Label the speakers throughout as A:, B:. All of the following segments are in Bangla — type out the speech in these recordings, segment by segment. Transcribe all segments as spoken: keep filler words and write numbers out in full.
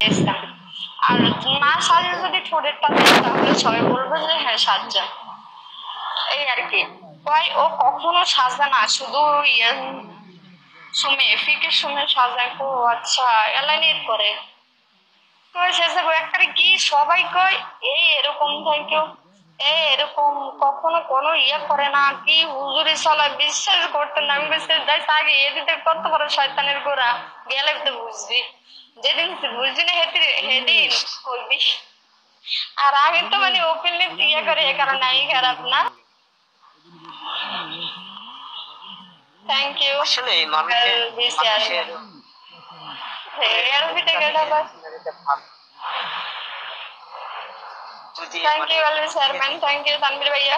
A: ইসলাম। আর মা সাজে যদি ঠোঁটেরটা দেয় তাহলে সবাই বলবে যে হ্যাঁ সাজ্জা, এই আর কি। কয় ও কখনো সাজে না, শুধু ইয়ে সুমে ফিকের সুমে সাজায়। ও আচ্ছা এলাইনের করে তো শেষে একটা কি সবাই কয় এই এরকম থাকে, এই এরকম কখনো কোনো ইয়ে করে না, কি হুজুরি চলায় বিশ্বাস করতেন না। আমি বিশ্বাস যাই আগে এদিকে কত বড় শয়তানের গোড়া গেলে তো বুঝবি, যেদিন বুঝবি না হেদিন হেদিন করবি। আর আগে তো মানে ওপেনলি ইয়ে করে এ কারণে নাই খারাপ না। থ্যাংক ইউ
B: আসলে মানুষের মানুষের যদি
A: থ্যাংক
B: মানে
A: you chairman, thank you Tanvir ভাইয়া।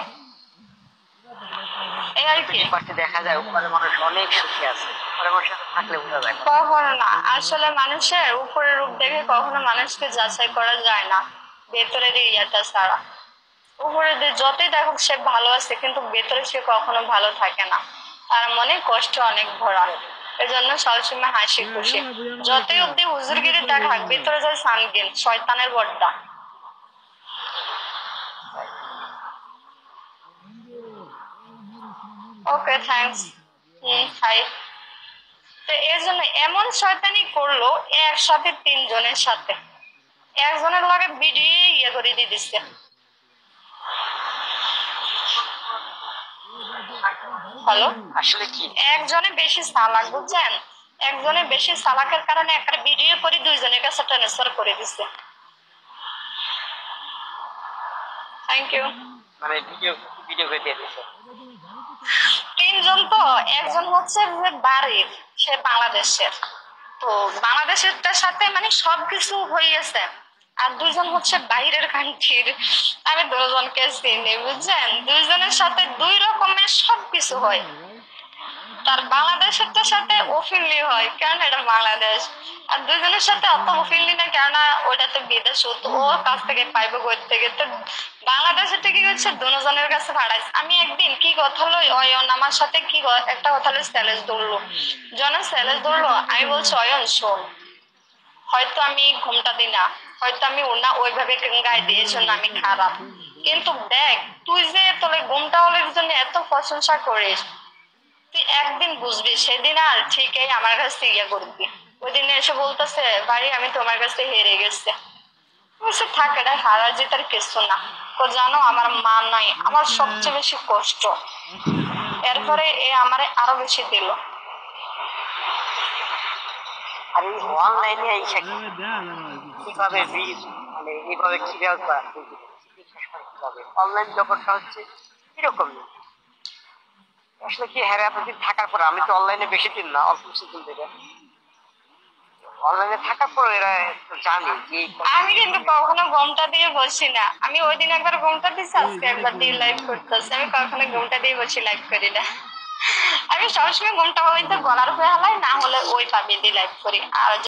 A: এই আর কি
B: দেখা যায় উপরে মানুষ অনেক সুখী আছে, উপরে মানুষের সাথে থাকলে বোঝা যায়।
A: কখনো না, আসলে মানুষের উপরের রূপ দেখে কখনো মানুষকে যাচাই করা যায় না ভেতরের ইয়াটা ছাড়া। উপরে যতই দেখো সে ভালো আছে কিন্তু ভেতরে সে কখনো ভালো থাকে না, তার মনে কষ্ট অনেক ভরা। এজন্য সবসময় হাসি খুশি, যতই অব্দি হুজুরগিরি দেখাক ভেতরে যায় সানগিন শয়তানের বড্ডা। Okay thanks. হুম হাই। তো এর জন্য এমন শয়তানি করলো একসাথে তিনজনের সাথে, একজনের লগে ভিডিও ইয়ে করে দিয়ে দিচ্ছে। হ্যালো,
B: আসলে কি
A: একজনে বেশি চালাক বুঝছেন, একজনে বেশি চালাকের কারণে একটা ভিডিও করে দুইজনের কাছে ট্রান্সফার করে দিচ্ছে। Thank you.
B: মানে ভিডিও ভিডিও করে দিয়ে দিছে
A: তিনজন তো, একজন হচ্ছে যে বাড়ির, সে বাংলাদেশের, তো বাংলাদেশেরটার সাথে মানে সবকিছু হয়েছে। আর দুইজন হচ্ছে বাইরের কান্ট্রির, আমি দুজনকে চিনি বুঝছেন, দুইজনের সাথে দুই রকমের সবকিছু হয়। তার বাংলাদেশেরটার সাথে ওফিনলি হয় কারণ এটা বাংলাদেশ, আর দুজনের সাথে অত ওফিনলি না কেননা ওটা তো বিদেশ, তো ওর কাছ থেকে পাইবে কই থেকে, তো বাংলাদেশের থেকে হচ্ছে দুজনের কাছে ভাড়াইছে। আমি একদিন কি কথা হলো অয়ন আমার সাথে কি একটা কথা হলো স্যালেজ ধরলো, জন স্যালেজ ধরলো, আমি বলছি অয়ন শোন, হয়তো আমি ঘুমটা দিই না, হয়তো আমি ওনা ওইভাবে গায়ে দিয়েছ না, আমি খারাপ, কিন্তু দেখ তুই যে তোর ঘুমটা হলের জন্য এত প্রশংসা করিস, তুই একদিন বুঝবি সেদিন আর ঠিকই আমার কাছ থেকে ইয়ে করবি। ওই দিন এসে বলতেছে ভাই আমি তোমার কাছে হেরে গেছে, বলছে থাক এটা হারা জিতার কিছু না, তো জানো আমার মা নাই আমার সবচেয়ে বেশি কষ্ট, এরপরে এ আমারে আরো বেশি দিল।
B: আর এই অনলাইনে আইসা কিভাবে মানে এইভাবে ক্লিয়ার করা কিভাবে অনলাইন জগৎটা হচ্ছে এরকম। আসলে কি হ্যাঁ এতদিন থাকার পর, আমি তো অনলাইনে বেশি দিন না, অল্প কিছুদিন থেকে অনলাইনে থাকার পর এরা জানি যে
A: আমি কিন্তু কখনো ঘুমটা দিয়ে বসি না, আমি ওই দিন একবার ঘুমটা দিচ্ছি আজকে একবার দিয়ে লাইভ করতেছি, আমি কখনো ঘুমটা দিয়ে বসি লাইভ করি না। আমি সবসময় ঘুমটা হয়তো গলার উপরে হালাই না হলে ওই পাবি দিয়ে লাইভ করি। আর